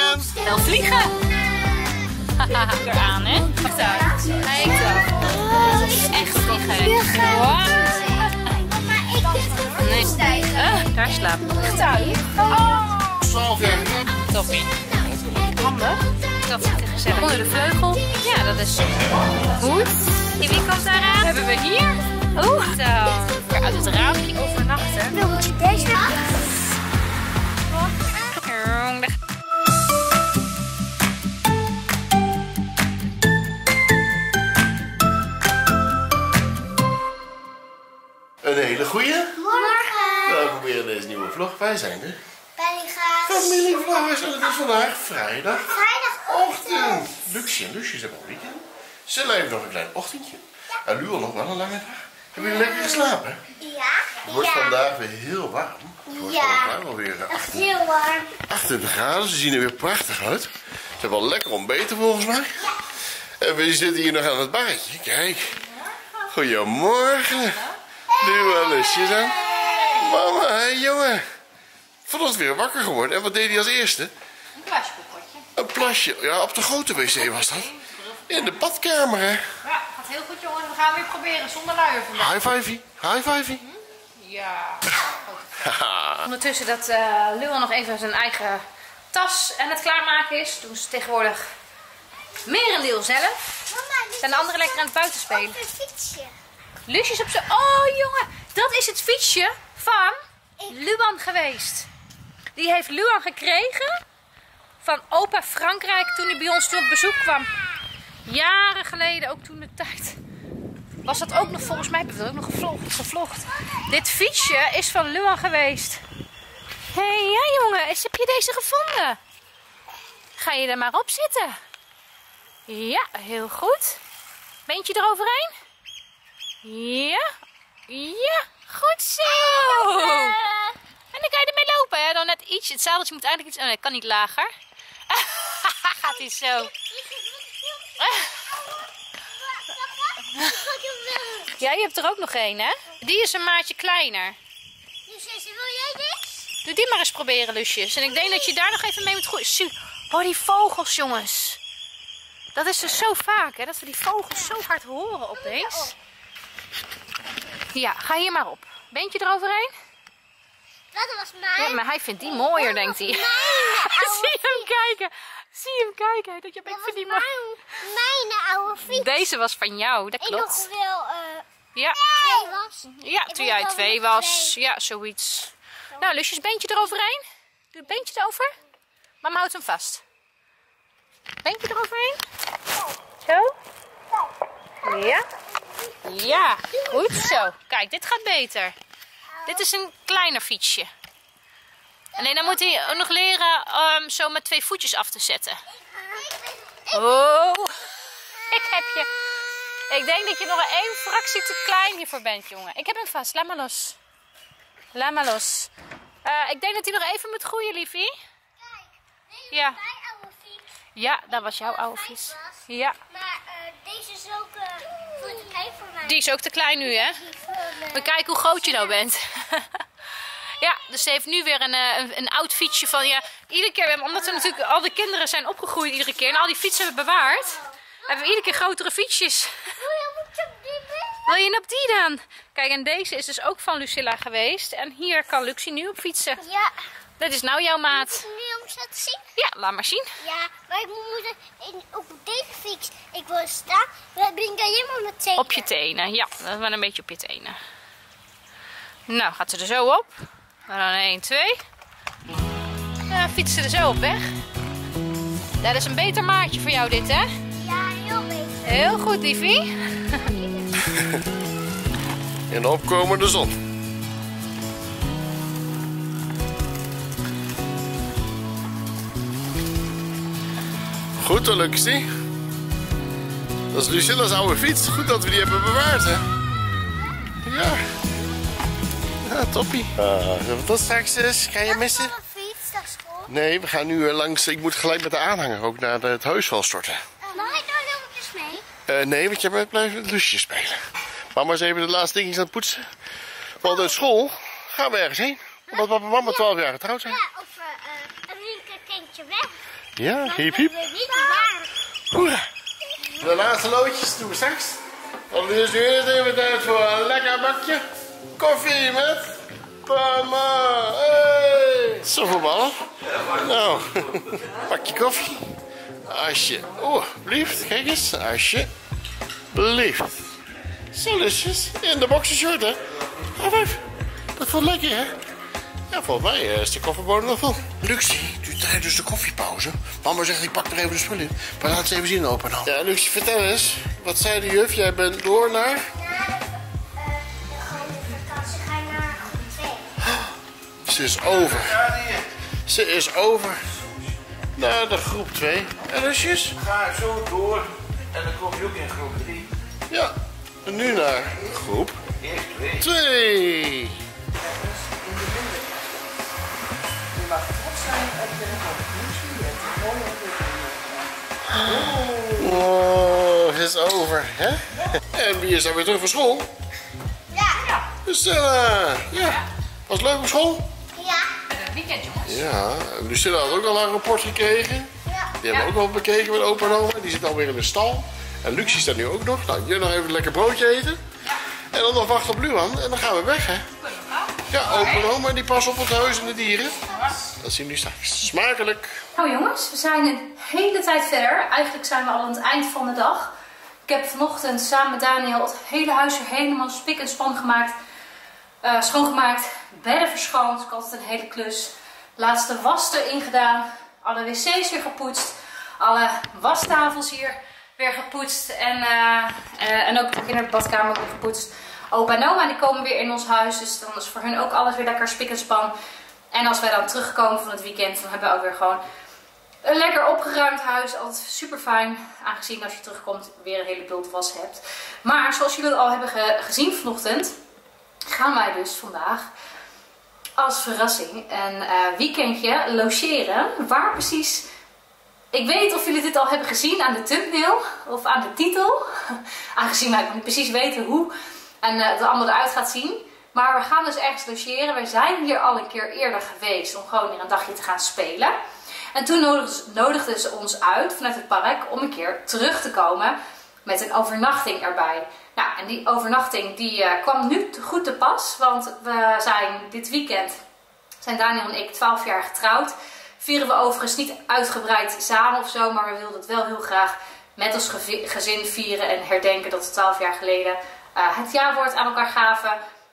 toekomst. Wel vliegen. Haha, eraan, hè? Wacht uit. Kijk dan. Dat is echt vliegen. Wow. Nee. Daar slaapt hij. Echt uit. 12 jaar. Toppie. Handig. Dat is gezellig. Onder de vleugel. Ja, dat is goed. En wie komt daar aan? Hebben we hier? Oeh. Zo. Weer uit het raampje overnachten. Dan moet je deze Een hele goeie. morgen. We proberen deze nieuwe vlog. Wij zijn de Bellyga's. familievloggers en het is vandaag vrijdag. Vrijdagochtend. Luxie en Lusjes hebben een weekend. Ze leven nog een klein ochtendje. En nu al nog wel een lange dag. Hebben jullie lekker geslapen? Ja. Het wordt vandaag weer heel warm. Het wordt vandaag alweer Echt heel warm. 28 graden. Ze zien er weer prachtig uit. Ze hebben wel lekker ontbeten volgens mij. En we zitten hier nog aan het barretje. Kijk. Goedemorgen. Nu wel Lusjes aan. Mama, hé jongen. Vanochtend weer wakker geworden. En wat deed hij als eerste? Een plasjepoppotje. Een plasje. Ja, op de grote wc was dat. In de badkamer, hè. Ja, gaat heel goed jongens. We gaan weer proberen zonder luier vandaag. High fivey. High fivey. Ja. Ondertussen dat Luan nog even zijn eigen tas aan het klaarmaken is. Doen ze tegenwoordig merendeel zelf. Zijn de anderen lekker aan het buiten spelen. Een fietsje. Lusjes op zijn... Oh jongen, dat is het fietsje van Luan geweest. Die heeft Luan gekregen van opa Frankrijk toen hij bij ons op bezoek kwam. Jaren geleden, ook toen de tijd. Was dat ook nog, volgens mij hebben we het ook nog gevlogd. Dit fietsje is van Luan geweest. Hé, ja jongen, heb je deze gevonden? Ga je er maar op zitten? Ja, heel goed. Beentje eroverheen? Ja, ja, goed zo. En dan kan je ermee lopen, hè? Dan net iets. Het zadeltje moet eigenlijk iets... Oh nee, kan niet lager. Gaat hij zo. Ja, je hebt er ook nog één, hè? Die is een maatje kleiner. Dus wil jij dit? Doe die maar eens proberen, Lusjes. En ik denk dat je daar nog even mee moet groeien. Oh, die vogels, jongens. Dat is dus zo vaak, hè? Dat we die vogels zo hard horen opeens. Ja, ga hier maar op. Beentje eroverheen? Dat was mijn. Ja, maar hij vindt die mooier, denkt hij. Zie hem kijken. Zie hem kijken. Ik vind die mooi. Mijn oude fiets. Deze was van jou, dat Ik nog klopt. wel Ja, 2 was. ja, toen jij 2 was. Ja, zoiets. Nou, Lusjes, beentje eroverheen. Doe het beentje erover. Mama houdt hem vast. Beentje eroverheen. Zo. Ja. Ja, goed zo. Kijk, dit gaat beter. Dit is een kleiner fietsje. Alleen dan moet hij nog leren zo met 2 voetjes af te zetten. Oh, ik heb je. Ik denk dat je nog 1 fractie te klein hiervoor bent, jongen. Ik heb hem vast. Laat maar los. Laat maar los. Ik denk dat hij nog even moet groeien, liefie. Ja. Mijn oude fiets. Ja, dat was jouw oude fiets. Ja. Maar deze is ook voor te klein voor mij. Die is ook te klein nu, hè? We kijken hoe groot je nou bent. Ja, dus ze heeft nu weer een oud fietsje van... Ja, iedere keer, omdat we natuurlijk al de kinderen zijn opgegroeid iedere keer... en al die fietsen hebben bewaard... hebben we iedere keer grotere fietsjes. Wil je op die dan? Kijk, en deze is dus ook van Lucilla geweest. En hier kan Luxie nu op fietsen. Ja. Dat is nou jouw maat. Nu om eens laten zien. Ja, laat maar zien. Ja, maar ik moet op deze fiets. Ik wil staan. Dan ben ik helemaal met tenen. Op je tenen, ja. Dat is wel een beetje op je tenen. Nou, gaat ze er zo op. En dan 1, 2. Ja, fietst ze er zo op weg. Dat is een beter maatje voor jou dit, hè? Ja, heel beter. Heel goed, liefie. In de opkomende zon. Goed dan, Luxie. Dat is Lucilla's oude fiets. Goed dat we die hebben bewaard, hè? Ja. Ja, toppie. Tot straks eens. Ga je missen? Een fiets naar school. Nee, we gaan nu langs. Ik moet gelijk met de aanhanger ook naar het huis wel storten. Mag ik nou helemaal mee? Nee, want jij blijft met Lusje spelen. Mama is even de laatste dingetjes aan het poetsen. Want uit school gaan we ergens heen. Omdat papa en mama 12 jaar getrouwd zijn. Ja, of een linkerkantje weg. Ja, hiep hiep. Hoera. De laatste loodjes doen we straks. Want nu is nu eerst even tijd voor een lekker bakje koffie met mama. Hey. Zo voetballen. Nou, bakje koffie. Alsjeblieft, kijk eens. Alsjeblieft. Zo lusjes. In de boxershort, hè. High five. Dat vond lekker, hè. Ja, volgens mij is de koffiebodem nog vol. Luxie, tijdens de koffiepauze. Mama zegt, ik pak er even de spullen in. Maar laat ze even zien open dan. Ja, Luxie, vertel eens. Wat zei de juf? Jij bent door naar... Vakantie ga je naar groep 2. Ze is over. Ze is over. Naar de groep 2. En Lusjes? Ga zo door en dan kom je ook in groep 3. Ja, en nu naar groep Eerst 2. 2. Je mag trots zijn op de conclusie. Het is mooi ontwikkeling. Oh, het is over, hè? En wie is dan weer terug van school? Ja. Lucilla. Ja. Was het leuk op school? Ja. Een weekend, jongens. Ja. Lucilla had ook al een rapport gekregen. Ja. Die hebben we ook wel bekeken met opa en oma. Die zit alweer in de stal. En Luxie staat nu ook nog. Nou, jullie nog even een lekker broodje eten. En dan nog wachten op Luan. En dan gaan we weg, hè? Ja, opa en oma die passen op het huis en de dieren. Dat zien we nu straks. Smakelijk. Nou jongens, we zijn een hele tijd verder. Eigenlijk zijn we al aan het eind van de dag. Ik heb vanochtend samen met Daniel het hele huis weer helemaal spik en span gemaakt. Schoongemaakt, bedden verschoond. Ik had altijd een hele klus. Laatste was erin gedaan. Alle wc's weer gepoetst. Alle wastafels hier weer gepoetst. En ook in de badkamer weer gepoetst. Opa en oma die komen weer in ons huis. Dus dan is voor hun ook alles weer lekker spik en span. En als wij dan terugkomen van het weekend, dan hebben we ook weer gewoon een lekker opgeruimd huis. Altijd super fijn. Aangezien als je terugkomt weer een hele bult was hebt. Maar zoals jullie al hebben gezien vanochtend, gaan wij dus vandaag als verrassing een weekendje logeren. Waar precies? Ik weet niet of jullie dit al hebben gezien aan de thumbnail of aan de titel. Aangezien wij niet precies weten hoe en het allemaal eruit gaat zien. Maar we gaan dus ergens logeren. Wij zijn hier al een keer eerder geweest om gewoon weer een dagje te gaan spelen. En toen nodigden ze ons uit vanuit het park om een keer terug te komen met een overnachting erbij. Nou, en die overnachting die kwam nu goed te pas. Want we zijn dit weekend, zijn Daniel en ik 12 jaar getrouwd. Vieren we overigens niet uitgebreid samen of zo. Maar we wilden het wel heel graag met ons gezin vieren en herdenken dat we 12 jaar geleden het jaarwoord aan elkaar gaven.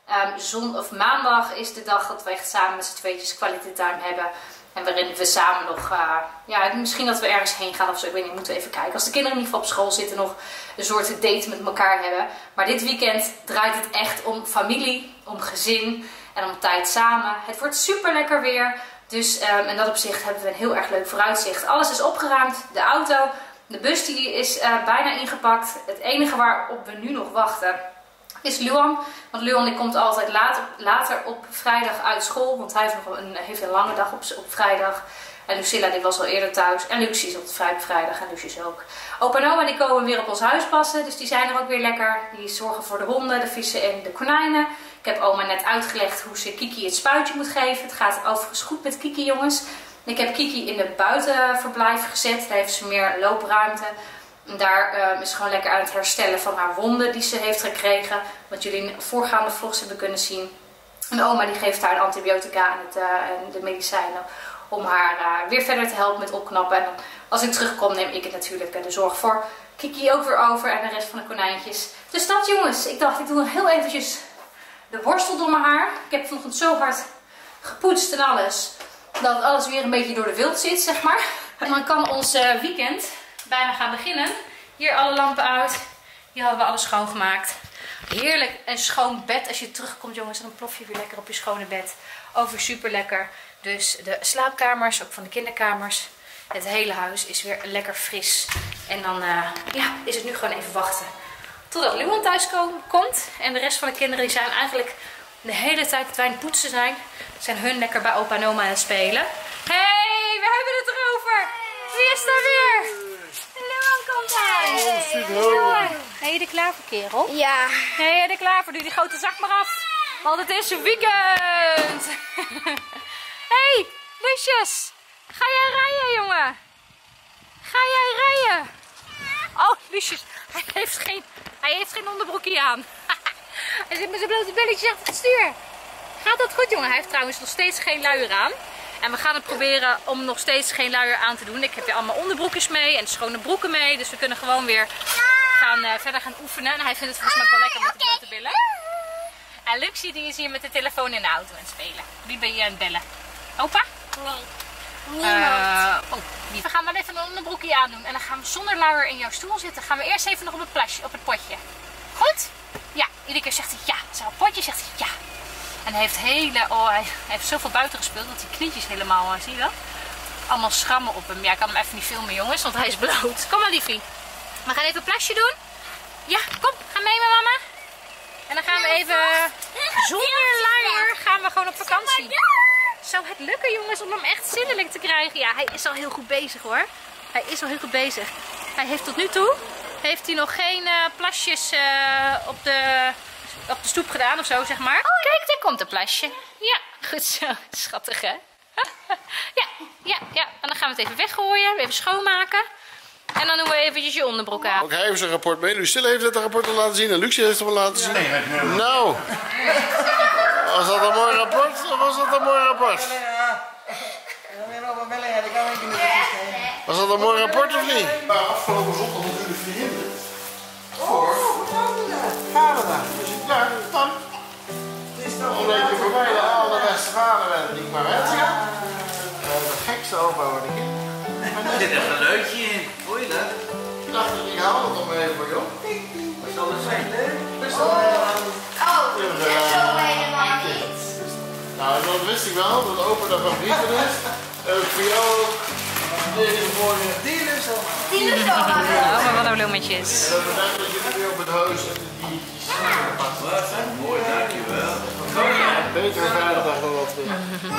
Maandag is de dag dat we echt samen met z'n tweetjes quality time hebben. En waarin we samen nog, misschien dat we ergens heen gaan of zo. Ik weet niet, moeten we even kijken. Als de kinderen in ieder geval op school zitten, nog een soort date met elkaar hebben. Maar dit weekend draait het echt om familie, om gezin en om tijd samen. Het wordt super lekker weer. Dus in dat opzicht hebben we een heel erg leuk vooruitzicht. Alles is opgeruimd. De auto, de bus die is bijna ingepakt. Het enige waarop we nu nog wachten is Luan. Want Luan die komt altijd later op vrijdag uit school. Want hij heeft een lange dag op vrijdag. En Lucilla die was al eerder thuis. En Luxie is op vrijdag en Lucius ook. Opa en oma die komen weer op ons huis passen. Dus die zijn er ook weer lekker. Die zorgen voor de honden, de vissen en de konijnen. Ik heb oma net uitgelegd hoe ze Kiki het spuitje moet geven. Het gaat overigens goed met Kiki, jongens. Ik heb Kiki in de buitenverblijf gezet. Daar heeft ze meer loopruimte. En daar is ze gewoon lekker aan het herstellen van haar wonden die ze heeft gekregen. Wat jullie in de voorgaande vlogs hebben kunnen zien. En oma die geeft haar de antibiotica en de medicijnen om haar weer verder te helpen met opknappen. En als ik terugkom neem ik het natuurlijk de zorg voor Kiki ook weer over en de rest van de konijntjes. Dus dat, jongens, ik dacht ik doe heel eventjes de borstel door mijn haar. Ik heb vanochtend zo hard gepoetst en alles, dat alles weer een beetje door de wild zit, zeg maar. En dan kan ons weekend bijna gaan beginnen. Hier alle lampen uit. Hier hadden we alles schoongemaakt. Heerlijk een schoon bed. Als je terugkomt, jongens, dan plof je weer lekker op je schone bed. Over super lekker. Dus de slaapkamers, ook van de kinderkamers. Het hele huis is weer lekker fris. En dan is het nu gewoon even wachten totdat Luan thuis komt. En de rest van de kinderen die zijn eigenlijk de hele tijd dat wij aan het poetsen zijn hun lekker bij opa en oma aan het spelen. Hey, we hebben het erover. Wie is daar weer? Luan komt uit. Luan. Ben je er klaar voor, kerel? Ja. Ben je er klaar voor? Doe die grote zak maar af. Want het is weekend. Hey, Lucius. Ga jij rijden, jongen? Lucius, hij heeft geen onderbroekje aan. Hij zit met zijn blote belletjes achter het stuur. Gaat dat goed, jongen? Hij heeft trouwens nog steeds geen luier aan. En we gaan het proberen om nog steeds geen luier aan te doen. Ik heb weer allemaal onderbroekjes mee en schone broeken mee. Dus we kunnen gewoon weer verder gaan oefenen. En hij vindt het volgens mij wel lekker met de blote billen. En Luxie die is hier met de telefoon in de auto aan het spelen. Wie ben je aan het bellen? Opa? Nee. Niemand. We gaan wel even een onderbroekje aandoen. En dan gaan we zonder luier in jouw stoel zitten. Gaan we eerst even nog op het plasje, op het potje. Goed? Ja. Iedere keer zegt hij ja. Zo'n potje zegt hij ja. En hij heeft zoveel buiten gespeeld dat die knietjes helemaal, zie je dat? Allemaal schrammen op hem. Ja, ik kan hem even niet filmen, jongens, want hij is bloot. Kom maar, liefie. We gaan even een plasje doen. Ja, kom. Ga mee met mama. En dan gaan we even zonder luier gaan we gewoon op vakantie. Zou het lukken, jongens, om hem echt zindelijk te krijgen? Ja, hij is al heel goed bezig, hoor. Hij is al heel goed bezig. Hij heeft tot nu toe nog geen plasjes op de stoep gedaan of zo, zeg maar. Oh, kijk, daar komt een plasje. Ja, goed zo. Schattig, hè? Ja. En dan gaan we het even weggooien, even schoonmaken. En dan doen we eventjes je onderbroek aan. Ook hij heeft zijn rapport mee. Lucille heeft het rapport al laten zien en Lucie heeft het al laten zien. Nou, was dat een mooi rapport of was dat een mooi rapport? Was dat een mooi rapport of niet? Afgelopen zondag natuurlijk verhinderd. Voor vaderdag. Dus ik dacht, dan. Omdat je voor mij de allerbeste vader bent, niet maar bent. De gekste opa word ik. Er zit een geluidje in. Hoor je dat? Ik dacht, ik haal het nog even voor jou. Wat zal het zijn? Zo helemaal niet. Nou, dat wist ik wel, dat opa de favoriete is. Heb ik voor jou ook deze morgen. Die lust al wel. Oh, wat een bloemetjes. En dat betekent dat jullie weer op het huis en de diertjes passen. Mooi, dankjewel. Betere vaderdag dan wat weer.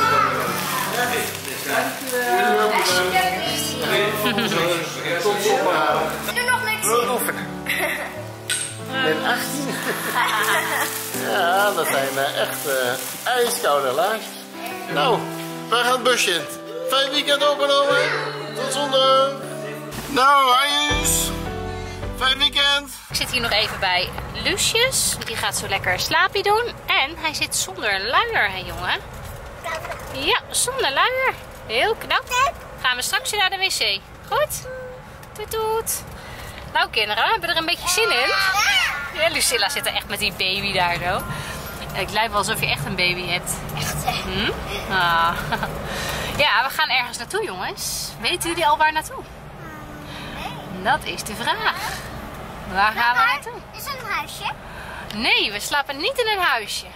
Tot zondag. Doe nog niks. Oefenen. En 18. Ja, dat zijn echt ijskoude laarsjes. Nou, wij gaan het busje in. Fijn weekend opgenomen. Tot zondag. Nou, Ayus. Fijn weekend. Ik zit hier nog even bij Lucius. Die gaat zo lekker slaapje doen. En hij zit zonder luier, hè jongen? Ja, zonder luier. Heel knap. Gaan we straks weer naar de wc. Goed? Toet toet. Nou kinderen, we hebben er een beetje zin in. Ja, Lucilla zit er echt met die baby daar zo. Het lijkt wel alsof je echt een baby hebt. Echt, hè? Ah. Ja, we gaan ergens naartoe, jongens. Weten jullie al waar naartoe? Dat is de vraag. Waar gaan we naartoe? Is het een huisje? Nee, we slapen niet in een huisje.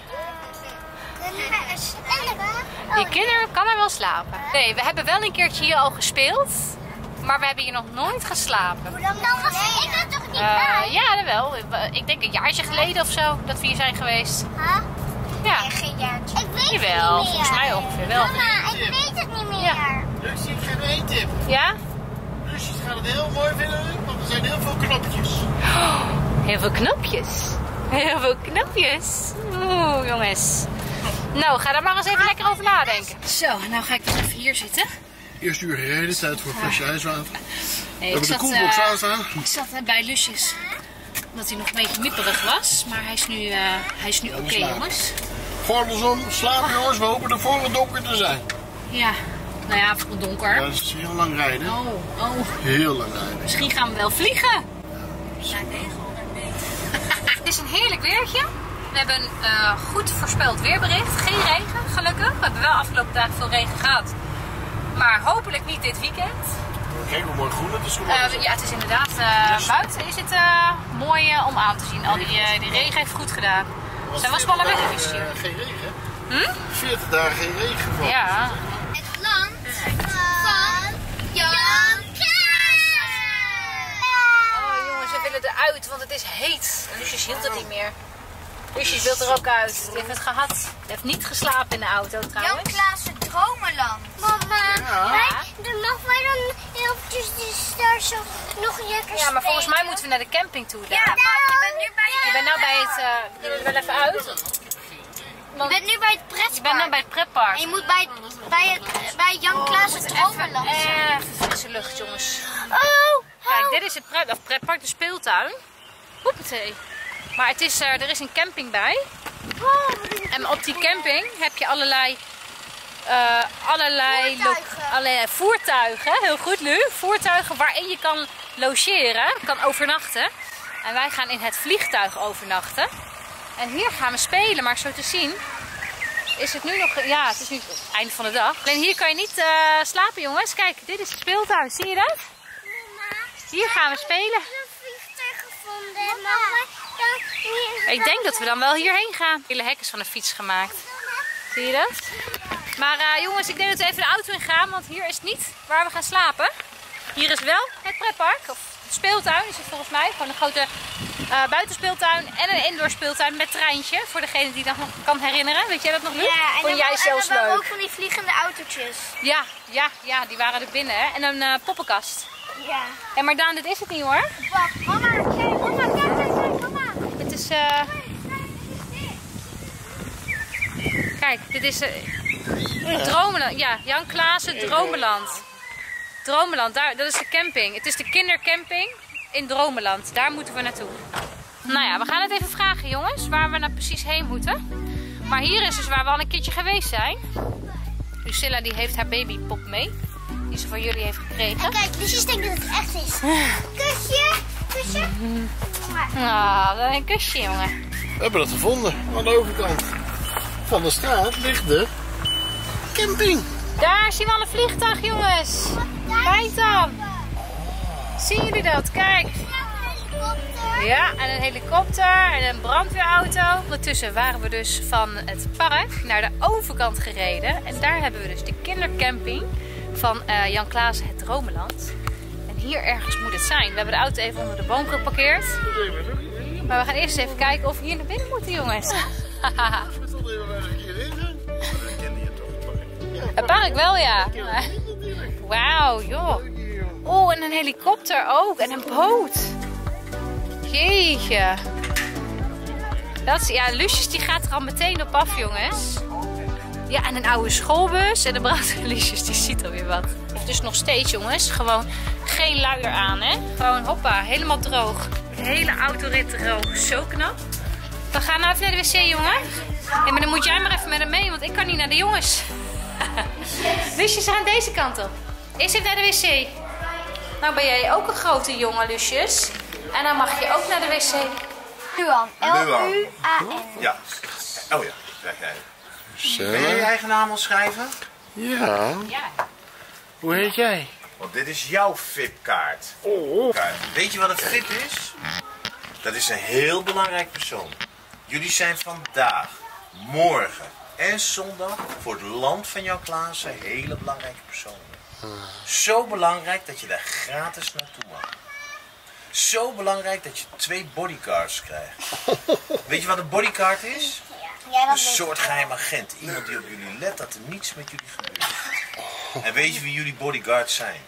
Die kinderen kan er wel slapen. Nee, we hebben wel een keertje hier al gespeeld. Maar we hebben hier nog nooit geslapen. Hoe lang dan was ik er toch niet bij? Ja, dat wel. Ik denk een jaartje geleden of zo dat we hier zijn geweest. Huh? Ja. Nee, geen jaartje. Ik weet Jawel, het niet meer. volgens mij ongeveer wel. Mama, ik weet het niet meer. Ja. Lucie, ik ga één tip. Ja? Lucie gaat het heel mooi vinden, want er zijn heel veel knopjes. Heel veel knopjes. Heel veel knopjes. Oeh, jongens. Nou, ga daar maar eens even lekker over nadenken. Zo, nou ga ik dus even hier zitten. Eerste uur gereden, tijd voor een flesje ijswater. Nee, We hebben de koelbox aanstaan. Ik zat bij Lucius. Omdat hij nog een beetje mieperig was. Maar hij is nu oké, jongens. Gordels om, slapen jongens, we hopen er voor het donker te zijn. Ja, nou ja, voor het donker. Ja, dat is heel lang rijden. Oh. Heel lang rijden. Misschien gaan we wel vliegen. Ja, 900 meter. Het is een heerlijk weertje. We hebben een goed voorspeld weerbericht. Geen regen, gelukkig. We hebben wel afgelopen dagen veel regen gehad. Maar hopelijk niet dit weekend. Kijk hoe mooi groen het is geworden. Ja, het is inderdaad, buiten is het mooi om aan te zien. Al die regen heeft goed gedaan. Zijn was wel een weg. Geen regen? 40 dagen geen regen gevallen. Ja. Het land van Jan Klaassen. Oh jongens, we willen eruit, want het is heet. Lucius hield het niet meer. Lucius wil er ook uit. Die heeft het gehad. Die heeft niet geslapen in de auto trouwens. Jan Klaassen Dromenland. Mama, dan mag wij dan eventjes daar zo nog lekker Ja, maar volgens mij moeten we naar de camping toe. Ja, maar je bent nu bij Je bent nou bij het... je bent er wel even uit. Je bent nu bij het pretpark. Je bent nou bij het pretpark. En je moet bij Jan Klaassen Dromenland zijn. Even frisse lucht, jongens. Oh, Kijk, dit is het pretpark, de speeltuin. Hoppatee. Maar het is, er is een camping bij. En op die camping heb je allerlei voertuigen. Heel goed, Lu. Voertuigen waarin je kan logeren, kan overnachten. En wij gaan in het vliegtuig overnachten. En hier gaan we spelen, maar zo te zien is het nu nog, ja, het is nu het einde van de dag. Alleen hier kan je niet slapen, jongens. Kijk, dit is de speeltuin, zie je dat? Hier gaan we spelen. Ik heb een vliegtuig gevonden. Mama, ik denk dat we dan wel hierheen gaan. Hele hek is van een fiets gemaakt. Zie je dat? Maar jongens, ik denk dat we even de auto in gaan, want hier is het niet waar we gaan slapen. Hier is wel het pretpark, of de speeltuin is het volgens mij. Gewoon een grote buitenspeeltuin en een indoor speeltuin met treintje. Voor degene die dat nog kan herinneren. Weet jij dat nog, Luc? Ja, en vond jij zelfs dan leuk? ook van die vliegende autootjes. Ja, die waren er binnen. Hè? En een poppenkast. Ja. En maar Daan, dit is het niet hoor. Wacht, mama, kijk, mama. Het is... Kijk, dit is Dromeland. Ja, Jan Klaassen, Dromeland. Dromeland, daar, dat is de camping. Het is de kindercamping in Dromeland. Daar moeten we naartoe. Nou ja, we gaan het even vragen, jongens, waar we nou precies heen moeten. Maar hier is dus waar we al een keertje geweest zijn. Lucilla die heeft haar babypop mee. Die ze van jullie heeft gekregen. Kijk, dus denkt dat het echt is. Kusje. Nou, een kusje, jongen. We hebben het gevonden aan de overkant van de straat ligt de camping. Daar zien we al een vliegtuig, jongens. Kijk dan. Zien jullie dat? Kijk. Ja, en een helikopter en een brandweerauto. Ondertussen waren we dus van het park naar de overkant gereden. En daar hebben we dus de kindercamping van Jan Klaassen, het Dromeland. En hier ergens moet het zijn. We hebben de auto even onder de boom geparkeerd. Maar we gaan eerst even kijken of we hier naar binnen moeten, jongens. Het park wel, ja. Wauw, joh. Oh, en een helikopter ook. En een boot. Jeetje. Dat is, ja, Lucius die gaat er al meteen op af, jongens. Ja, en een oude schoolbus. En de brandweer Lucius die ziet alweer wat. Heeft dus nog steeds, jongens, gewoon geen luier aan, hè. Gewoon hoppa, helemaal droog. De hele autorit droog. Zo knap. We gaan nou even naar de wc, jongen. Ja, maar dan moet jij maar even met hem mee, want ik kan niet naar de jongens. Lucius, we gaan deze kant op. Eerst even naar de wc. Nou ben jij ook een grote jongen, Lucius. En dan mag je ook naar de wc. Luan. L-U-A-N. Ja. Oh ja, zeg jij. Zo. Ben jij je eigen naam al schrijven? Ja. Ja. Hoe heet jij? Want dit is jouw VIP-kaart. Oh. Weet je wat een VIP is? Dat is een heel belangrijk persoon. Jullie zijn vandaag, morgen en zondag voor het land van Jan Klaassen hele belangrijke personen. Zo belangrijk dat je daar gratis naartoe mag. Zo belangrijk dat je 2 bodyguards krijgt. Weet je wat een bodyguard is? Ja, Een soort geheim agent. Iemand die op jullie let dat er niets met jullie gebeurt. En weet je wie jullie bodyguards zijn?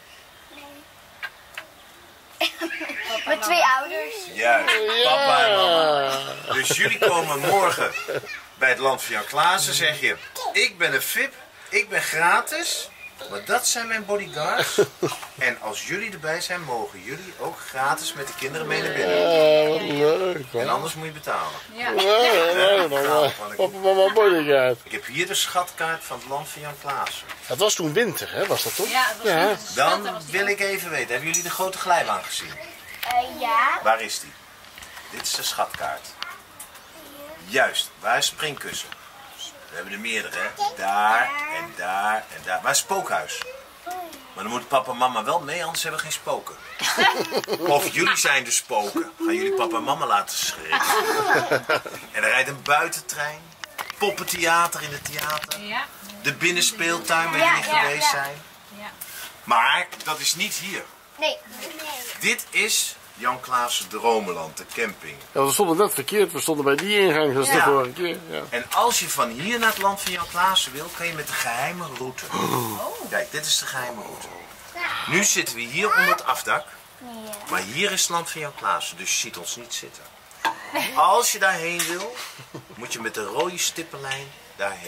Met 2 ouders. Juist, papa en mama. Dus jullie komen morgen bij het land van Jan Klaassen. Zeg je, ik ben een VIP, ik ben gratis. Maar dat zijn mijn bodyguards. En als jullie erbij zijn, mogen jullie ook gratis met de kinderen mee naar binnen. Wat leuk, En man. anders moet je betalen. Ja. Papa, mama, bodyguard. Ik heb hier de schatkaart van het land van Jan Klaassen. Het was toen winter, hè? Was dat toch? Ja, het was Ja. niet. Dan wil ik even weten, hebben jullie de grote glijbaan gezien? Ja. Waar is die? Dit is de schatkaart. Juist, waar is springkussen? We hebben er meerdere, hè? Daar en daar en daar. Waar is spookhuis? Maar dan moet papa en mama wel mee, anders hebben we geen spoken. Of jullie zijn de spoken. Gaan jullie papa en mama laten schrikken. En er rijdt een buitentrein. Poppentheater in het theater. Ja. De binnenspeeltuin waar Ja, jullie ja, geweest ja. zijn. Ja. Maar dat is niet hier. Nee. Dit is Jan Klaassen Dromeland, de camping. Ja, we stonden net verkeerd. We stonden bij die ingang, zoals de Ja. vorige keer. Ja. En als je van hier naar het land van Jan Klaassen wil, kan je met de geheime route. Kijk, dit is de geheime route. Nu zitten we hier onder het afdak. Maar hier is het land van Jan Klaassen, dus je ziet ons niet zitten. Als je daarheen wil, moet je met de rode stippenlijn daarheen.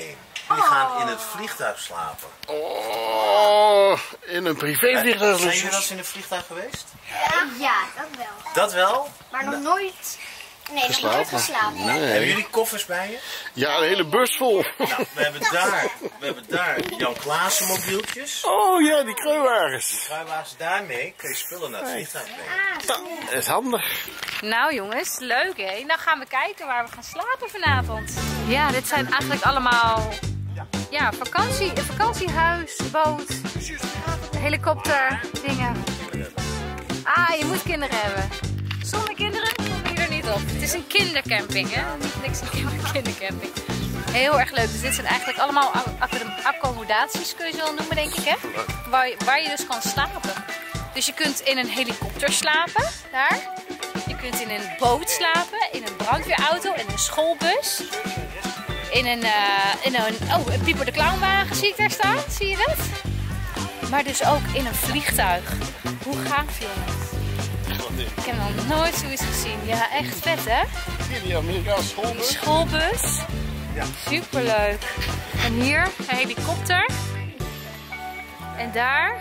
Jullie gaan in het vliegtuig slapen. Oh, in een privévliegtuig. Zijn jullie wel eens in een vliegtuig geweest? Ja, dat wel. Dat wel? Maar nog nooit... Nee, nog nooit geslapen. Hebben jullie koffers bij je? Ja, een hele bus vol. Nou, we hebben daar Jan Klaassen mobieltjes. Oh ja, die kruiwagens. Kruiwagens, daarmee kun je spullen naar het vliegtuig brengen. Dat is handig. Nou jongens, leuk hè? Nou gaan we kijken waar we gaan slapen vanavond. Ja, dit zijn eigenlijk allemaal een vakantiehuis, boot, helikopter, dingen. Ah, je moet kinderen hebben. Zonder kinderen kom je er niet op. Het is een kindercamping hè, niks een kindercamping. Heel erg leuk, dus dit zijn eigenlijk allemaal accommodaties kun je zo noemen denk ik hè. Waar je dus kan slapen. Dus je kunt in een helikopter slapen, daar. Je kunt in een boot slapen, in een brandweerauto, in een schoolbus. In een Pieper de Clownwagen zie ik daar staan, zie je dat? Maar dus ook in een vliegtuig. Hoe gaaf jongens. Ik heb nog nooit zoiets gezien. Ja, echt vet hè? Die Amerikaanse schoolbus. Die schoolbus. Ja. Superleuk. En hier een helikopter. En daar.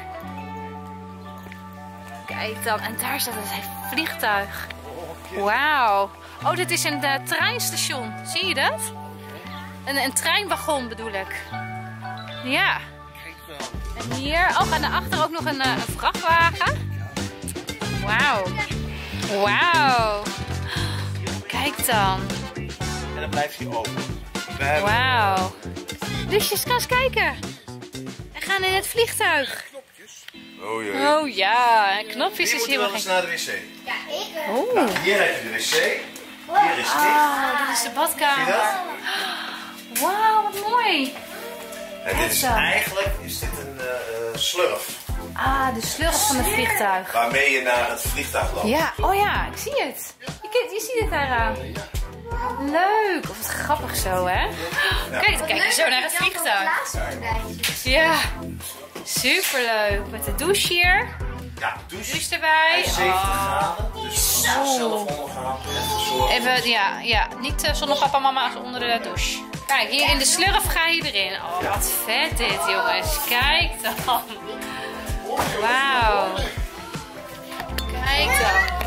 Kijk dan, en daar staat het vliegtuig. Wauw. Oh, dit is een treinstation. Zie je dat? Een treinwagon bedoel ik. Ja. En hier, aan de achter ook nog een vrachtwagen. Wauw. Wauw. Kijk dan. En dan blijft hij open. Wauw. Lusjes, ga eens kijken. We gaan in het vliegtuig. Oh jee. Oh ja, knopjes Wie is moet helemaal wel eens geen... naar de wc? Ja, ik. Oh. Nou, hier heb je de wc. Hier is dit. Ah, dit is de Zie je badkamer. dat? Wauw, wat mooi. En dit is eigenlijk een slurf. Ah, de slurf van het vliegtuig. Waarmee je naar het vliegtuig loopt. Ja, oh ja, ik zie het. Je ziet het daaraan. Leuk, of wat grappig zo, hè? Kijk, dan kijk je zo naar het vliegtuig. Ja, superleuk. Met de douche hier. Ja, douche. Erbij. 70 graden, dus zelf ondergaan. Even, ja, niet zonder papa en mama onder de douche. Kijk, hier in de slurf ga je erin. Oh, wat vet dit, jongens. Kijk dan. Wauw. Kijk dan.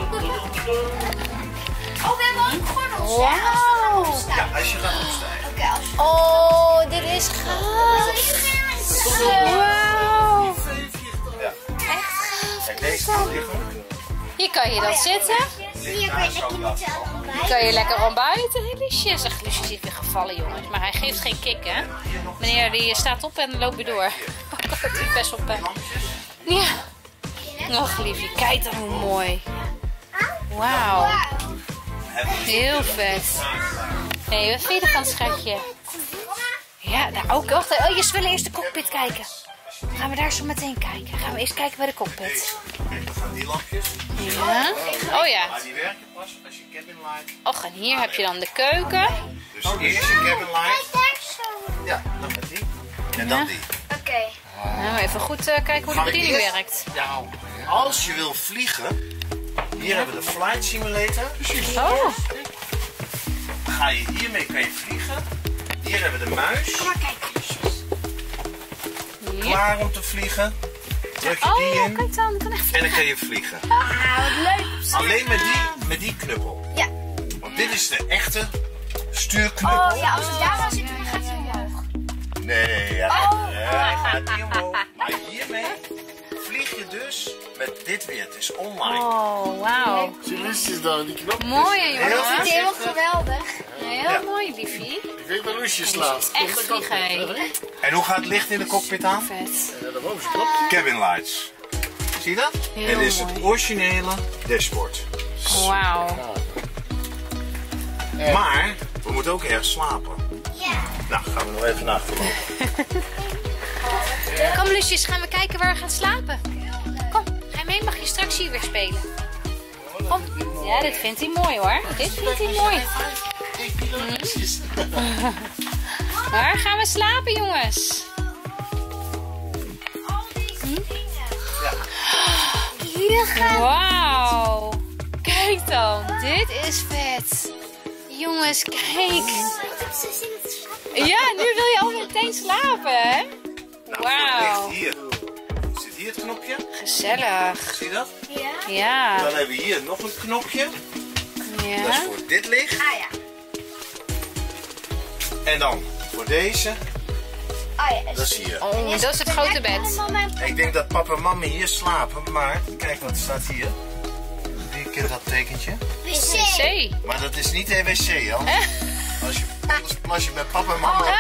Oh, we hebben ook gordels. Wauw. Ja, als je gaat opstijgen. Oh, dit is gaaf. Wauw. Ja. Echt gaaf. Kijk, deze liggen. Hier kan je dan zitten. Hier kan je lekker niet ontbijten. Hier kan je lekker ontbijten. Lusje, zegt Lusje, zit weer gevallen jongens. Maar hij geeft geen kick hè. Meneer die staat op en loopt weer door. Oh, dat is best wel ja. Och liefje, kijk dan hoe mooi. Wauw. Heel vet. Hé, wat vind je ervan schatje? Ja, daar ook. Wacht, oh, je willen eerst de cockpit kijken. Gaan we daar zo meteen kijken. Gaan we eerst kijken bij de cockpit. Kijk, dan gaan die lampjes. Ja. Oh ja. Maar die werken pas als je cabin light. Och, en hier heb je dan de keuken. Dus eerst je cabin light. Daar zo. Ja, dan met die. En dan die. Oké. Nou, even goed kijken hoe de bediening werkt. Ja, als je wil vliegen, hier hebben we de Flight Simulator. Oh. Ga je hiermee kan je vliegen. Hier hebben we de muis. Maar kijk. Ja. Klaar om te vliegen. Druk je die Oh, in kijk dan. Kan echt... en dan kan je vliegen. Ah, wat leuk. Alleen met die knuppel. Ja. Want dit is de echte stuurknuppel. Oh ja, als we daar aan zitten, dan gaat hij omhoog. Nee, ja. Hij gaat niet omhoog. Maar hiermee vlieg je dus met dit weer. Het is online. Oh, wauw. Zie Lusjes dan, die knop. Mooi hè Heel jongens. Het is helemaal geweldig. Heel mooi liefie. Ik weet dat Lusjes slaat. Echt vliegen hè. En hoe gaat het licht in de cockpit aan? Vet. En daarboven is een knopje. Cabin lights. Zie je dat? Heel Dit is het mooi. originele dashboard. Wauw. Maar we moeten ook ergens slapen. Ja. Nou, gaan we nog even nachtelopen. Kom Lusjes, gaan we kijken waar we gaan slapen. Kom, ga je mee? Mag je straks hier weer spelen. Kom. Ja, dit vindt hij mooi hoor. Dit vindt hij mooi. Waar gaan we slapen jongens? Hier gaan we. Wauw. Kijk dan, dit is vet. Jongens, kijk. Ik heb zo zin in te slapen. Ja, nu wil je al meteen slapen, hè? Nou, Wauw. het ligt hier. Zit hier het knopje? Gezellig. Zie je dat? Ja. Ja. Dan hebben we hier nog een knopje. Dat is Ja. voor dit licht. Ah ja. En dan voor deze. Ah ja. Dat is hier. Oh, dat is het grote bed. Ik denk dat papa en mama hier slapen, maar kijk wat staat hier. Wie kent dat tekentje? wc. C. Maar dat is niet een wc, Jan. Anders plas je bij papa en mama.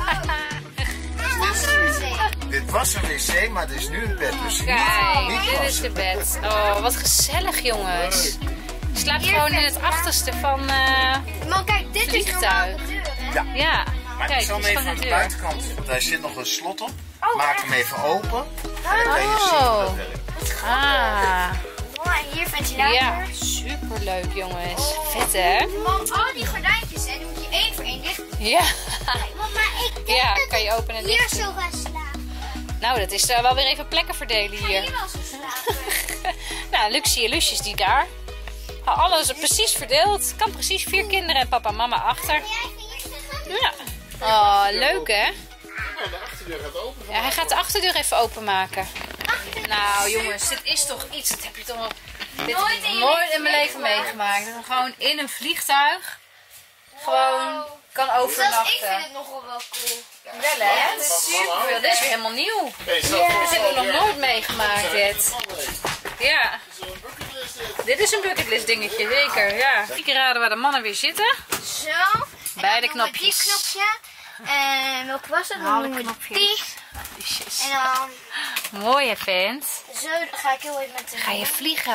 Dit was een wc, maar dit is nu een bed. Dus Kijk, niet dit is wassen. de bed. Oh, wat gezellig, jongens. Je slaapt gewoon in het achterste van... Maar kijk, dit is normaal Vliegtuig. de deur, hè? ja. Maar Kijk, ik zal dit hem is even gewoon aan de de deur. buitenkant, want daar zit nog een slot op. Maak hem even open. En dan kan je zien hoe dat werkt. Ah. Mooi, hier ventilator. Ja, superleuk, jongens. Vet, hè? Want al die gordijntjes, hè, die moet je één voor één dicht doen. Ja. Mama, ik Ja, kan je openen en hier dicht zo doen. gaan slapen. Nou, dat is wel weer even plekken verdelen Hier hier. wel zo slapen. Nou, Luxie en Lucius die daar. Alles precies verdeeld. Kan precies 4 kinderen en papa en mama achter. Jij ging hier zitten? Ja. Oh, leuk, hè? Ja, de achterdeur gaat open. Ja, hij gaat de achterdeur even openmaken. Nou jongens, dit is toch iets, dat heb je toch nooit in mijn leven meegemaakt. Dat je gewoon in een vliegtuig gewoon kan Zelfs ik overnachten. vind het nogal wel cool. Wel hè, dit is super, dit is weer helemaal nieuw. Dit hebben we nog nooit meegemaakt dit. Ja, dit is een bucketlist dingetje, zeker. Ja. 4 keer raden waar de mannen weer zitten. Zo. Bij de En dan nog knopjes. Die knopje. En welke was het? Dan Alle doen we knopjes. die. Liefjes. En dan Mooi hè, vent. zo ga ik heel even met de... Ga je vliegen.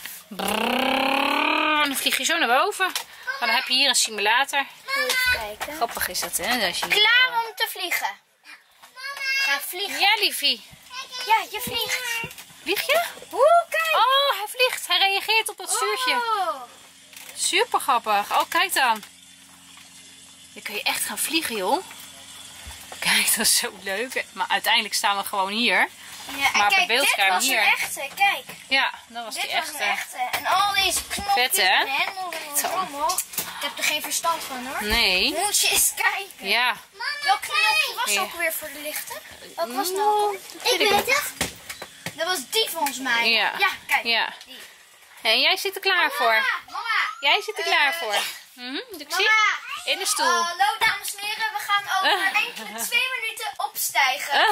Brrrr, dan vlieg je zo naar boven. Maar dan heb je hier een simulator. Even kijken. Grappig is dat, hè? Als je... Klaar om te vliegen. Ga vliegen. Ja, liefie. Ja, je vliegt. Vlieg je? Oeh, kijk. Oh, hij vliegt. Hij reageert op dat stuurtje. Oh. Super grappig. Oh, kijk dan. Dan kun je echt gaan vliegen, joh. Kijk, dat is zo leuk. Maar uiteindelijk staan we gewoon hier. Ja, en Maar op kijk, het beeldscherm dit was hier. een echte. Kijk, Ja, dat was dit die was echte. een echte. En al deze knopjes Vet, hè? en hendels en allemaal. Ik heb er geen verstand van, hoor. Nee. Moet je eens kijken. Ja. Welk knopje was Ja. ook weer voor de lichten? Wat was het nou? Ik weet het. Dat was die volgens mij. Ja. Ja, kijk. Ja. Die. En jij zit er klaar voor. Mama. Jij zit er klaar voor. Luxie? Mama. In de stoel. Hallo dames en heren, we gaan over enkele 2 minuten opstijgen.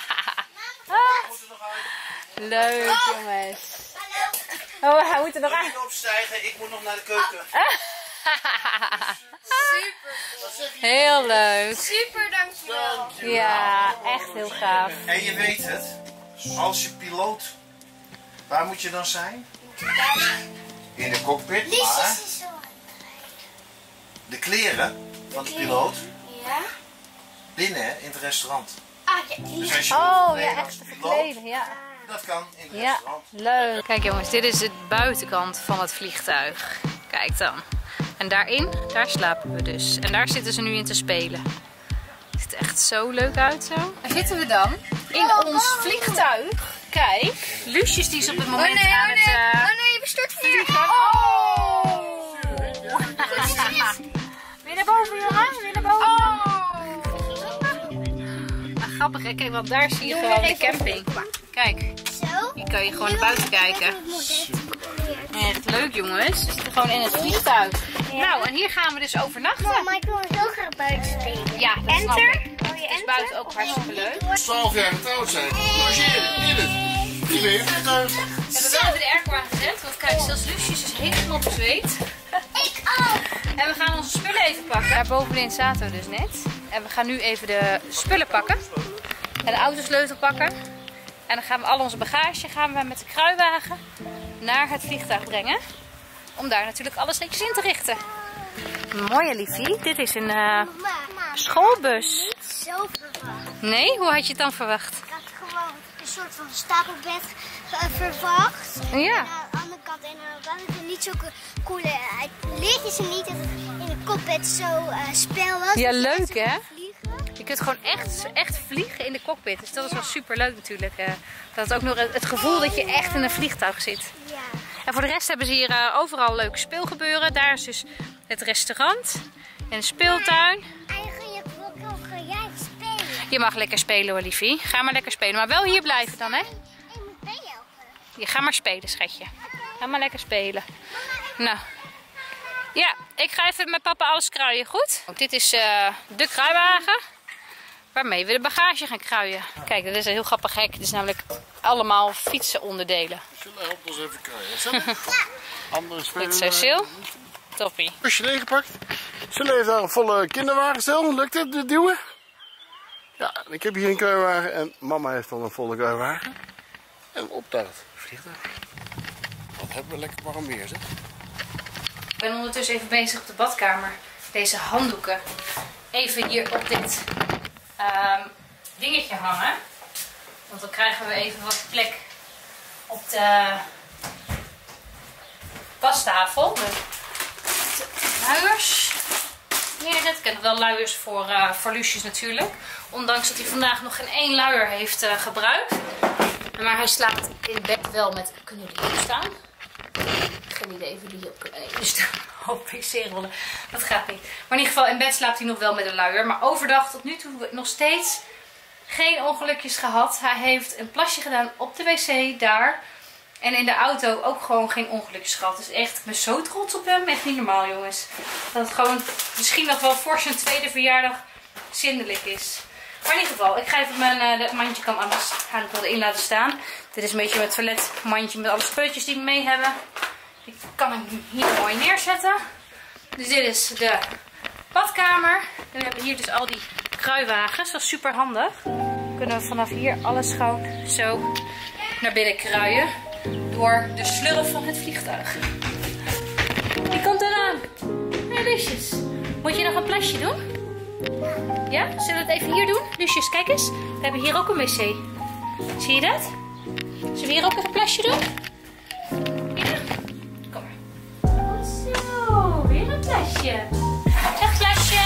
Leuk, jongens. Oh, hij moet er nog aan. Niet opstijgen, ik moet nog naar de keuken. Heel leuk. Super, dankjewel. Ja, echt heel gaaf. En je weet het, als je piloot, waar moet je dan zijn? In de cockpit, maar is zo. de kleren van de piloot Ja? binnen hè, in het restaurant. Ah, ja. Dus als je Oh, wil ja, verkleden als echt te piloot, verkleden. Ja. dat kan in het Ja, restaurant. leuk. Kijk jongens, dit is de buitenkant van het vliegtuig. Kijk dan. En daarin, daar slapen we dus. En daar zitten ze nu in te spelen. Het ziet er echt zo leuk uit zo. Waar zitten we dan? In ons vliegtuig. Kijk, Lucius die is op het moment aan het... Oh nee, we storten weer. Oh! Weer naar boven jongen, weer naar boven. Nou, grappig hè, kijk, want daar zie je gewoon de camping. Kijk, Zo. hier kan je gewoon naar buiten kijken. Echt leuk jongens, we zitten gewoon in het vliegtuig. Nou, en hier gaan we dus overnachten. Mama, ik wil zo graag buiten spelen. Ja, dat snap Enter. ik. Het is buiten ook hartstikke leuk. 12 jaar getrouwd zijn. Logeren, in het. Die weer vliegtuig. We hebben wel even de airco aangezet, want kijk, zelfs Lucius is helemaal bezweet. Ik ook. En we gaan onze spullen even pakken. Daar bovenin zaten we dus net. En we gaan nu even de spullen pakken. En de autosleutel pakken. En dan gaan we al onze bagage met de kruiwagen naar het vliegtuig brengen. Om daar natuurlijk alles netjes in te richten. Mooie liefie, dit is een Mama, schoolbus. zo verwacht. Nee, hoe had je het dan verwacht? Ik had gewoon een soort van stapelbed verwacht. Ja. En aan de andere kant, en dan had het niet zulke coole lichtjes en niet dat het in de cockpit zo spel was. Ja, Dus leuk, mensen hè? gaan vliegen. Je kunt gewoon echt vliegen in de cockpit. Dus dat is wel super leuk natuurlijk. Dat is ook nog het gevoel dat je echt in een vliegtuig zit. Ja. En voor de rest hebben ze hier overal leuke speelgebeuren. Daar is dus het restaurant en de speeltuin. Eigenlijk wil ik wel Je mag lekker spelen hoor, liefie. Ga maar lekker spelen. Maar wel hier blijven dan, hè? Ik moet meehelpen. Je ga maar spelen, schatje. Ga maar lekker spelen. Nou. Ja, ik ga even met papa alles kruien, goed? Dit is de kruiwagen. Waarmee we de bagage gaan kruien. Kijk, dat is een heel grappig hek. Het is namelijk allemaal fietsenonderdelen. Cilla helpt ons even kruien. Andere spelen. Dit is Sil. Toppie. Busje leeggepakt. Cilla heeft daar een volle kinderwagenstel. Lukt het, dit duwen? Ja, ik heb hier een kruiwagen en mama heeft dan een volle kruiwagen. En op daar het vliegtuig. Wat hebben we lekker warm weer, zeg. Ik ben ondertussen even bezig op de badkamer. Deze handdoeken even hier op dit dingetje hangen. Want dan krijgen we even wat plek op de wastafel. De luiers. Ik ken wel luiers voor Lucius natuurlijk. Ondanks dat hij vandaag nog geen één luier heeft gebruikt. Maar hij slaapt in bed wel met... Kunnen jullie hier staan? Geen idee of jullie hier op kunnen staan. Oh, pc-rollen. Dat gaat niet. Maar in ieder geval in bed slaapt hij nog wel met een luier. Maar overdag tot nu toe nog steeds geen ongelukjes gehad. Hij heeft een plasje gedaan op de wc daar. En in de auto ook gewoon geen ongelukjes gehad. Dus echt, ik ben zo trots op hem. Echt niet normaal, jongens. Dat het gewoon misschien nog wel voor zijn tweede verjaardag zindelijk is. Maar in ieder geval, ik ga even het mandje kan anders gaan ik wel erin laten staan. Dit is een beetje mijn toiletmandje met alle spulletjes die we mee hebben. Ik kan hem hier mooi neerzetten. Dus dit is de badkamer. En we hebben hier dus al die kruiwagens. Dat is super handig. Dan kunnen we vanaf hier alles gewoon zo naar binnen kruien. Door de slurf van het vliegtuig. Die komt eraan. Hey Lucius. Moet je nog een plasje doen? Ja? Zullen we het even hier doen? Lucius, kijk eens. We hebben hier ook een wc. Zie je dat? Zullen we hier ook even een plasje doen? Ja? Kom maar. Zo, weer een plasje. Dag plasje.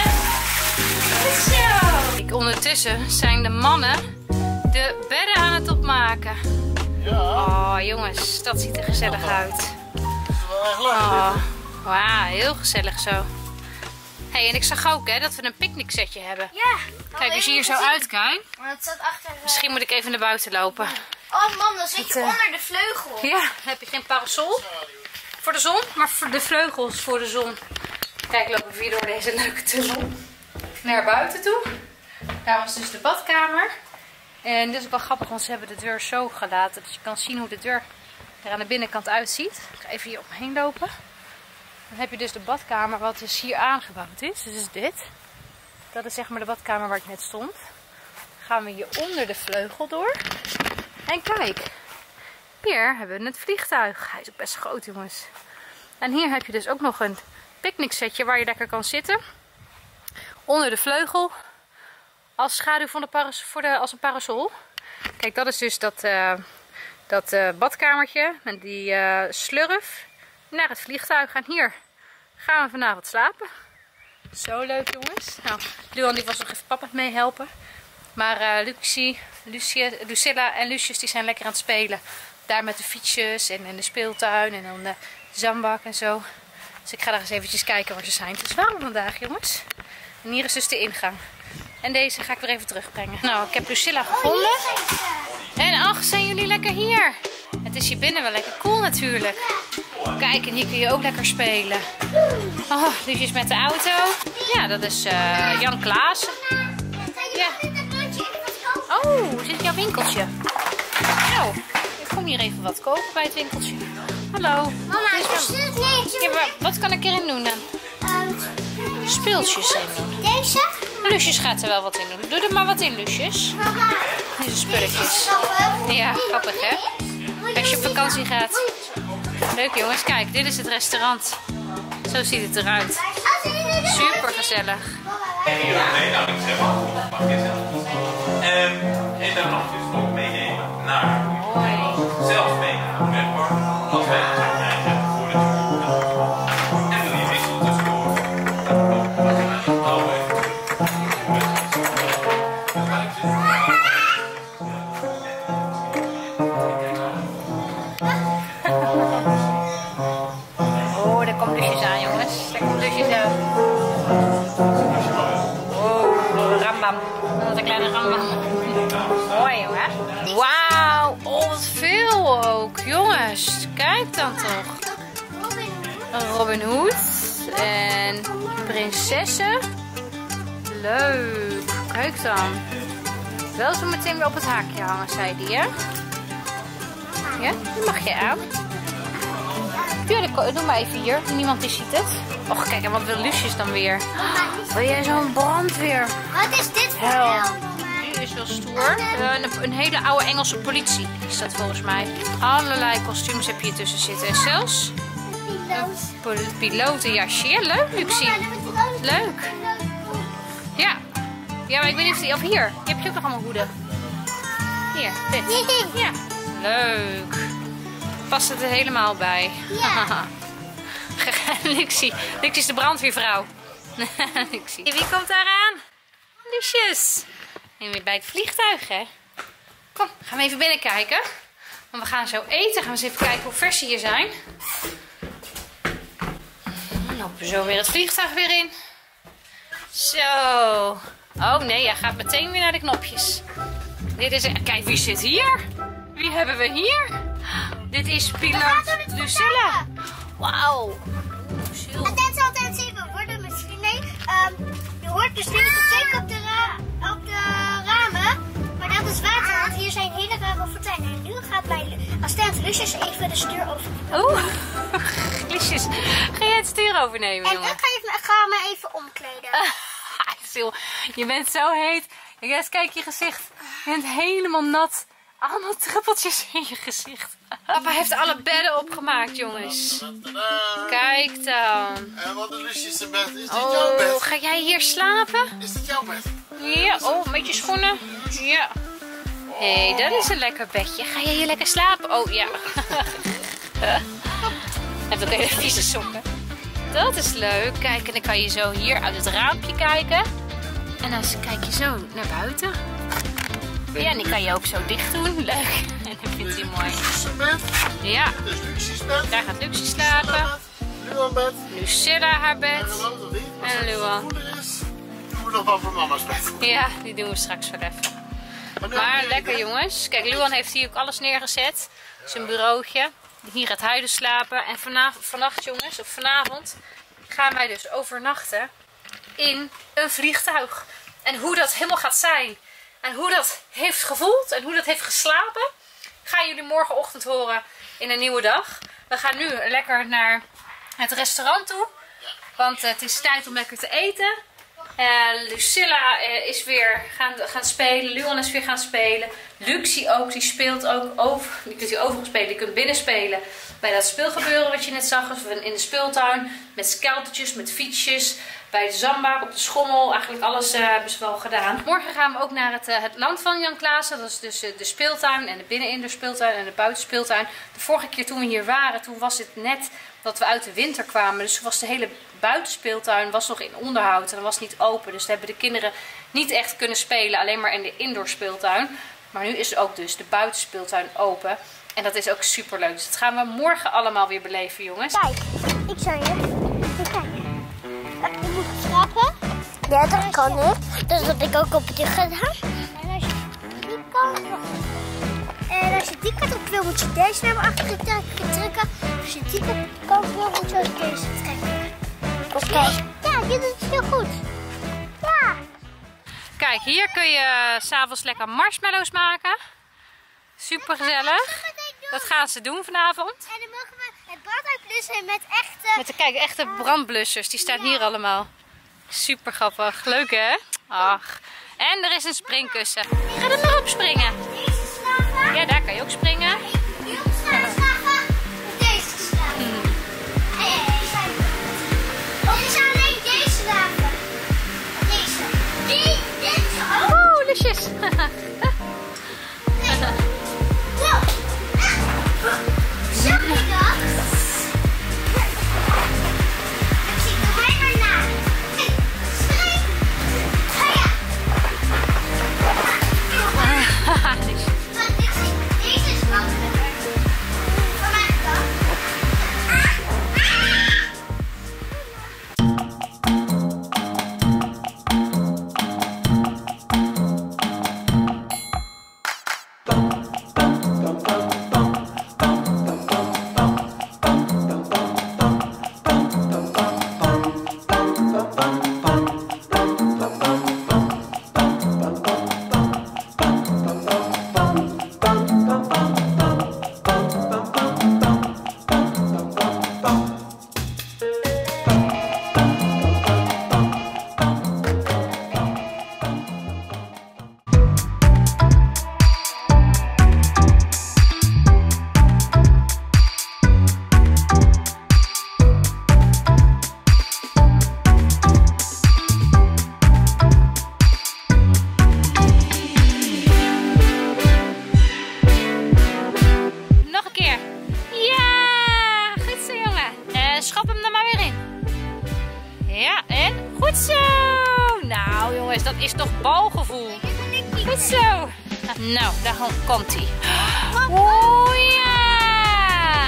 Zo. Ondertussen zijn de mannen de bedden aan het opmaken. Ja. Oh jongens, dat ziet er gezellig uit. Dat is wel erg leuk. Oh, wauw, heel gezellig zo. Hey, en ik zag ook hè, dat we een picknicksetje hebben. Ja. Kijk, als je hier zo uitkijkt. Maar dat staat achter. Misschien moet ik even naar buiten lopen. Oh man, dan zit je onder de vleugel. Ja, dan heb je geen parasol voor de zon, maar voor de vleugels voor de zon. Kijk, lopen we hier door deze leuke tunnel naar buiten toe. Daar was dus de badkamer. En dit is wel grappig, want ze hebben de deur zo gelaten. Dus je kan zien hoe de deur er aan de binnenkant uitziet. Ik ga even hier omheen lopen. Dan heb je dus de badkamer wat dus hier aangebouwd is. Dus is dit. Dat is zeg maar de badkamer waar ik net stond. Dan gaan we hier onder de vleugel door. En kijk, hier hebben we het vliegtuig. Hij is ook best groot, jongens. En hier heb je dus ook nog een picknicksetje waar je lekker kan zitten. Onder de vleugel. Als schaduw van als een parasol. Kijk, dat is dus dat badkamertje met die slurf naar het vliegtuig. En hier gaan we vanavond slapen. Zo leuk, jongens. Nou, Luan die was nog even papa mee helpen. Maar Lucilla en Lucius die zijn lekker aan het spelen. Daar met de fietsjes en de speeltuin en dan de zandbak en zo. Dus ik ga daar eens eventjes kijken waar ze zijn. Het is warm vandaag, jongens. En hier is dus de ingang. En deze ga ik weer even terugbrengen. Nou, ik heb Lucilla gevonden. En ach, zijn jullie lekker hier? Het is hier binnen wel lekker cool natuurlijk. Kijk, en hier kun je ook lekker spelen. Oh, Lucius met de auto. Ja, dat is Jan Klaassen. Ja. Oh, zit jouw winkeltje? Nou, ik kom hier even wat kopen bij het winkeltje. Hallo. Mama, Ja, wat kan ik erin doen dan? Speeltjes in doen. Deze? Lucius gaat er wel wat in doen. Doe er maar wat in, Lucius. Mama. Deze spulletjes. Ja, grappig hè? Als je op vakantie gaat. Leuk jongens, kijk, dit is het restaurant. Zo ziet het eruit. Super gezellig. Nee, nou ik zeg maar. Mag je zelf. En dan mag je dus ook meenemen naar. Zelfs meenemen naar het als wij het gaan krijgen voor de tour. En wil je wisselen tussendoor. Oh, daar komt Lucius aan jongens. Daar komt Lucius aan. Oh, rambam. Dat is een kleine rambam. ook, jongens. Kijk dan toch. Robin Hood en prinsessen. Leuk. Kijk dan. Wel zo meteen weer op het haakje hangen, zei die, hè? Ja, die mag je aan. Ja, doe maar even hier. Niemand die ziet het. Och, kijk, en wat wil Lucius dan weer? Wil jij zo'n brandweer? Wat is dit voor Hel. helm? Die is wel stoer. Een hele oude Engelse politie is dat volgens mij. Allerlei kostuums heb je hier tussen zitten. En zelfs een pilotenjasje. Ja, leuk, Luxie. Leuk. Ja. Ja, maar ik weet niet of die... Of hier. Je hebt je ook nog allemaal hoeden. Hier, dit. Ja. Leuk. Past het er helemaal bij. Ja. Luxie. Luxie is de brandweervrouw. Luxie. Wie komt daar aan? Lucius. En weer bij het vliegtuig, hè? Kom, gaan we even binnen kijken. Want we gaan zo eten. Gaan we eens even kijken hoe vers ze hier zijn. Dan lopen we zo weer het vliegtuig weer in. Zo. Oh nee, jij gaat meteen weer naar de knopjes. Dit is... Kijk, wie zit hier? Wie hebben we hier? Dit is piloot Lucilla. Wauw. Altijd even worden misschien. Nee, je hoort dus nu het teken op de ramen. Maar dat is water, want hier zijn hele rare fonteinen. En nu gaat mijn assistent Lucius even de stuur over. Oeh. Lucius, ga jij het stuur overnemen, En jongen? ik ga me even omkleden. Sil, je bent zo heet. Kijk je gezicht. Je bent helemaal nat. Allemaal druppeltjes in je gezicht. Papa heeft alle bedden opgemaakt, jongens. Kijk dan. En wat is Lucius' bed? Is dit jouw bed? Oh, ga jij hier slapen? Is dit jouw bed? Ja, oh, met je schoenen. Ja. Hé, dat is een lekker bedje. Ga jij hier lekker slapen? Oh, ja. Heb ook hele vieze sokken. Dat is leuk. Kijk, en dan kan je zo hier uit het raampje kijken. En dan kijk je zo naar buiten. Ja, en die kan je ook zo dicht doen. Leuk. En dat vindt hij mooi. Lucius' bed. Ja, Dit is Lucius' bed. daar gaat Luxie slapen. Luan bed. Lucilla haar En bed. Luan nog niet. Als En het Luan. gevoelig is, doen we nog wel voor mama's bed. Ja, die doen we straks wel even. nu Maar heb je lekker idee. jongens. Kijk, Luan heeft hier ook alles neergezet. Zijn bureautje. Hier gaat hij dus slapen. En vannacht jongens, of vanavond, gaan wij dus overnachten in een vliegtuig. En hoe dat helemaal gaat zijn. En hoe dat heeft gevoeld en hoe dat heeft geslapen, gaan jullie morgenochtend horen in een nieuwe dag. We gaan nu lekker naar het restaurant toe. Want het is tijd om lekker te eten. Lucilla is weer gaan spelen. Luan is weer gaan spelen. Luxie ook, die speelt ook over. Die kunt u overal spelen. Die kunt binnen spelen. Bij dat speelgebeuren wat je net zag. Dus in de speeltuin. Met skeltertjes, met fietsjes. Bij de zandbak, op de schommel. Eigenlijk alles hebben ze wel gedaan. Morgen gaan we ook naar het land van Jan Klaassen. Dat is dus de speeltuin. En de binnenin speeltuin en de buitenspeeltuin. De vorige keer toen we hier waren, toen was het net dat we uit de winter kwamen. Dus toen was de hele buitenspeeltuin nog in onderhoud. En dat was niet open. Dus daar hebben de kinderen niet echt kunnen spelen. Alleen maar in de indoor speeltuin. Maar nu is ook dus de buitenspeeltuin open. En dat is ook super leuk. Dus dat gaan we morgen allemaal weer beleven, jongens. Kijk, ik zou je. Kijk. Je moet slapen. Ja, dat kan ik. Dus dat heb ik ook op je gedaan. En als je die kant en als je die kant op wil, moet je deze naar achter trekken. Als je die kant wil, moet je ook deze trekken. Oké. Ja, dit is heel goed. Ja. Kijk, hier kun je s'avonds lekker marshmallows maken. Super gezellig. Dat gaan ze doen vanavond. En dan mogen we het brand uitblussen met echte... Met de echte brandblussers. Die staan hier allemaal. Super grappig. Leuk hè? Ach. En er is een springkussen. Ga er maar op springen. Deze slagen. Ja, daar kan je ook springen. Die slagen. Deze slagen. Of je zou alleen deze slagen. Deze. Dit. Oh, lusjes. Zag je dat? Ik zie er bijna naar. Spring. Ja. Deze is makkelijk. dat is toch balgevoel. Goed zo. Nou, daar komt hij. Oh ja.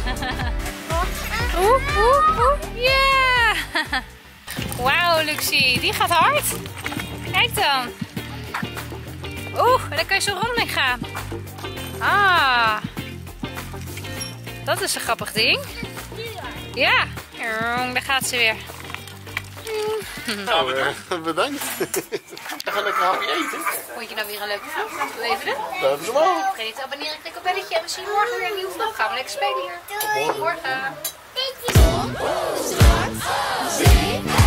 Ja. Wauw, Luxie, die gaat hard. Kijk dan. Oeh, daar kan je zo rond mee gaan. Ah. Dat is een grappig ding. Ja. Daar gaat ze weer. Nou, bedankt. We gaan lekker hapje eten. Vond je nou weer een leuke vlog? Doe even de. Dat hebben ze wel. Vergeet niet te abonneren, klik op belletje en we zien morgen weer een nieuwe vlog. Gaan we lekker spelen hier. Doei. Morgen. Dit is